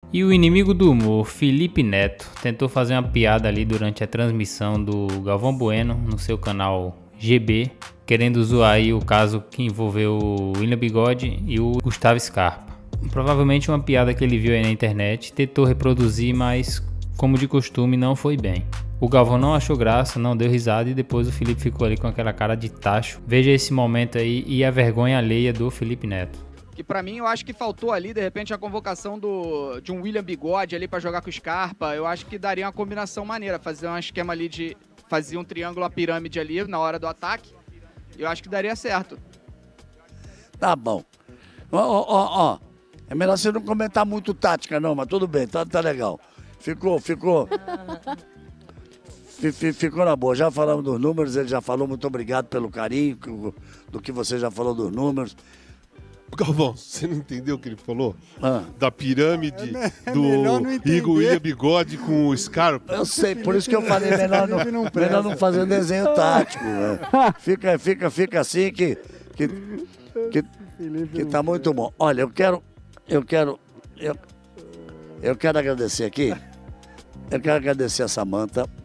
E o inimigo do humor, Felipe Neto, tentou fazer uma piada ali durante a transmissão do Galvão Bueno no seu canal GB, querendo zoar aí o caso que envolveu o William Bigode e o Gustavo Scarpa. Provavelmente uma piada que ele viu aí na internet, tentou reproduzir, mas como de costume não foi bem. O Galvão não achou graça, não deu risada e depois o Felipe ficou ali com aquela cara de tacho. Veja esse momento aí e a vergonha alheia do Felipe Neto. Que pra mim eu acho que faltou ali, de repente, a convocação de um William Bigode ali pra jogar com o Scarpa. Eu acho que daria uma combinação maneira, fazer um esquema ali de fazer um triângulo, a pirâmide ali na hora do ataque. Eu acho que daria certo. Tá bom. Ó. É melhor você não comentar muito tática não, mas tudo bem, tá legal. Ficou na boa. Já falamos dos números, ele já falou, muito obrigado pelo carinho, do que você já falou dos números. Galvão, você não entendeu o que ele falou? Da pirâmide do Igor William Bigode com o Scarpa? Eu sei, por isso que eu falei melhor não fazer desenho tático. Né? Fica assim que tá muito bom. Olha, eu quero agradecer aqui. Eu quero agradecer a Samantha.